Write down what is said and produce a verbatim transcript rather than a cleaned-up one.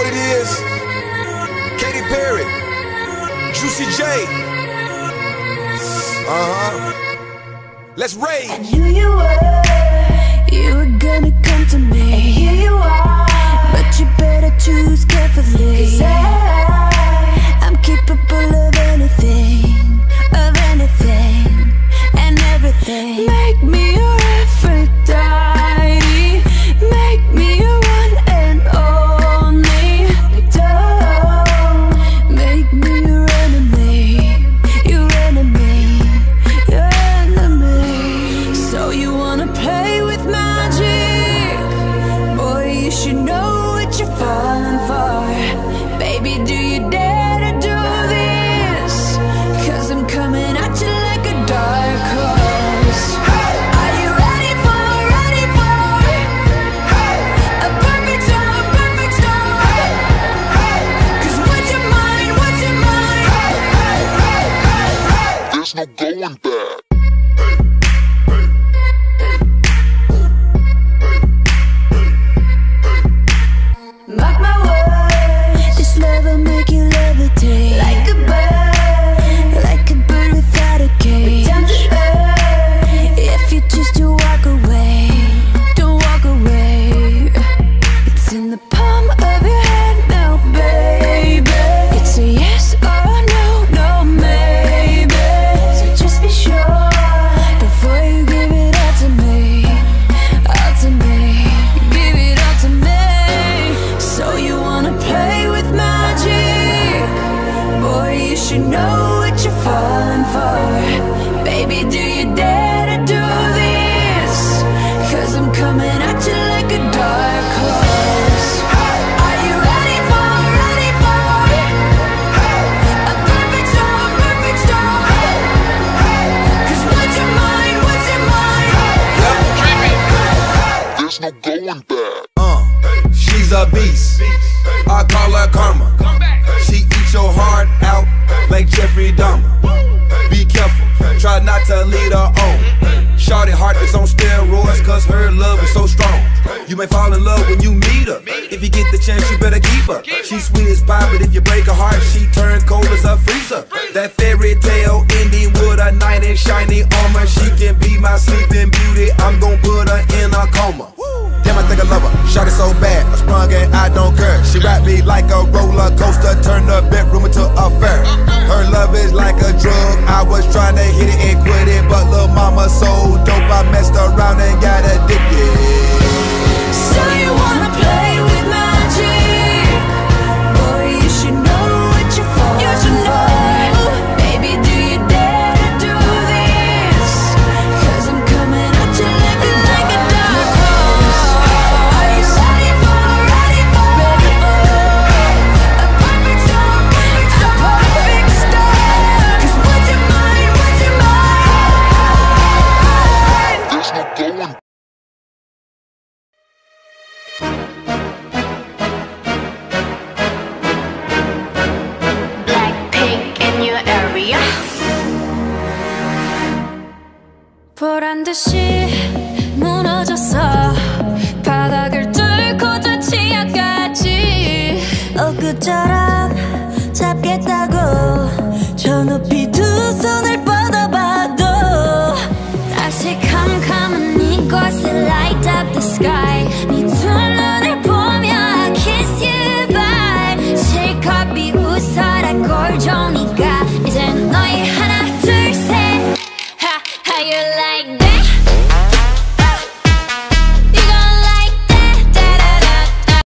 what it is. Katy Perry, Juicy J. Uh-huh. Let's rage. I knew you were, you were gonna come to me, and here you are. But you better choose carefully, 'cause I, I'm capable of anything, of anything, and everything. Make me your Aphrodite, make me your one and only. Don't make me your enemy, your enemy, your enemy. So you wanna play with magic? Boy, you should know what you're falling for. Baby, do you dare to do this? 'Cause I'm coming at you like a dark horse. Are you ready for, ready for a perfect storm, perfect storm? 'Cause what's your mind, what's your mind? There's no going back. Mark my words, this love will make you levitate like a bird, like a bird without a cage. Down to earth, if you choose to walk away, don't walk away. It's in the palm of your hand now, baby. It's a yes or a no, no maybe. So just be sure before you give it all to me, all to me, give it all to me. So you wanna play with magic? Boy, you should know what you're falling for. Baby, do you dare to do this? 'Cause I'm coming at you like a dark horse. Are you ready for, ready for a perfect storm, perfect storm? 'Cause what's your mind, what's your mind? There's no going back. Uh, she's a beast. I call her karma. She eats your heart out like Jeffrey Dahmer. Be careful, try not to lead her on. Shawty heart is on steroids, 'cause her love is so strong. You may fall in love when you meet her. If you get the chance, you better keep her. She's sweet as pie, but if you break her heart, she turns cold as a freezer. That fairy tale ending with a knight in shiny armor. She can be my sleeping beauty, I'm gon' put her in a coma. Damn, I think I love her. Shot it so bad, I sprung and I don't care. She wrapped me like a roller coaster, turned the bedroom into a fair. Her love is like a drug, I was trying to hit it and quit it, but lil' mama so dope, I messed around and got addicted. So you wanna play with magic? Boy, you should know what you're falling for. Baby, do you dare to do this? 'Cause I'm coming at you like a, like a dark horse. Are you ready for, ready for, ready for a perfect storm, perfect storm, perfect storm? 'Cause what's your mind, what's your mind? There's no going back. Blackpink in your area. 보란 듯이 무너졌어. 바닥을 뚫고 저 치아까지. 엊그처럼 잡겠다고 저 높이 두 손을 뻗어봐도 다시 캄캄한 이곳에 light up the sky.